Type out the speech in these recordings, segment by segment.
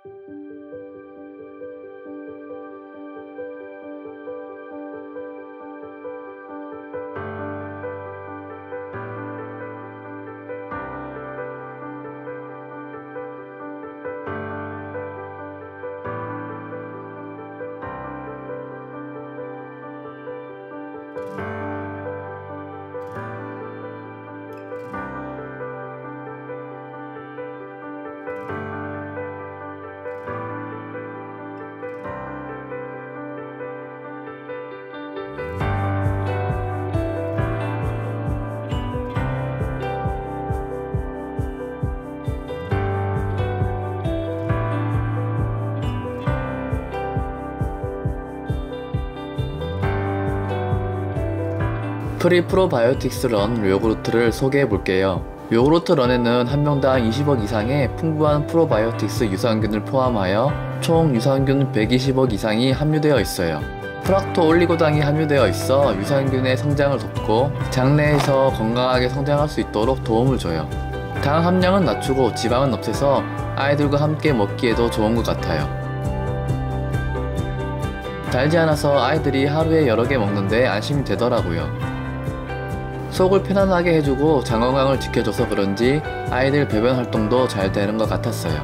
프리프로바이오틱스 런 요구르트를 소개해 볼게요. 요구르트 런에는 한 명당 20억 이상의 풍부한 프로바이오틱스 유산균을 포함하여 총 유산균 120억 이상이 함유되어 있어요. 프락토 올리고당이 함유되어 있어 유산균의 성장을 돕고 장내에서 건강하게 성장할 수 있도록 도움을 줘요. 당 함량은 낮추고 지방은 없애서 아이들과 함께 먹기에도 좋은 것 같아요. 달지 않아서 아이들이 하루에 여러 개 먹는데 안심이 되더라고요. 속을 편안하게 해주고 장 건강을 지켜줘서 그런지 아이들 배변 활동도 잘 되는 것 같았어요.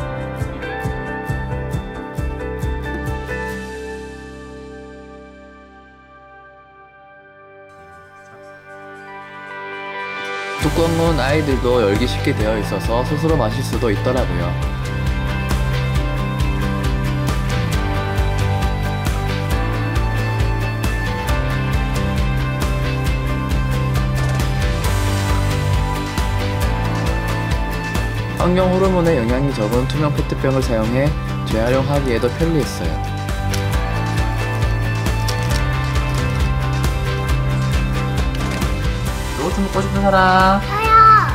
뚜껑은 아이들도 열기 쉽게 되어 있어서 스스로 마실 수도 있더라고요. 환경 호르몬에 영향이 적은 투명 페트병을 사용해 재활용하기에도 편리했어요. 요거트 먹고 싶은 사람? 저요.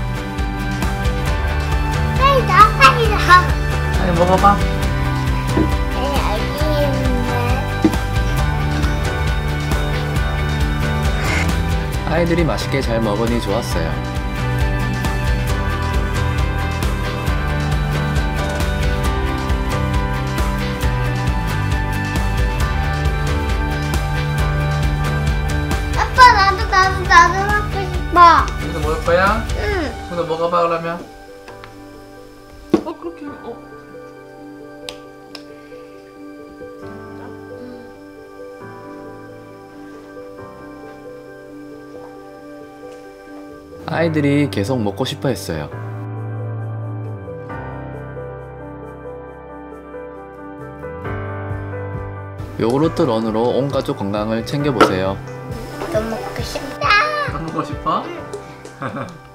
사이다. 아니 먹어봐. 여기 있는데. 아이들이 맛있게 잘 먹으니 좋았어요. 나도 먹고 싶어. 여기서 먹을 거야? 응. 그럼 먹어봐 그러면. 그렇게 아이들이 계속 먹고 싶어 했어요. 요구르트 런으로 온 가족 건강을 챙겨보세요. 또 먹고 싶다. 또 먹고 싶어?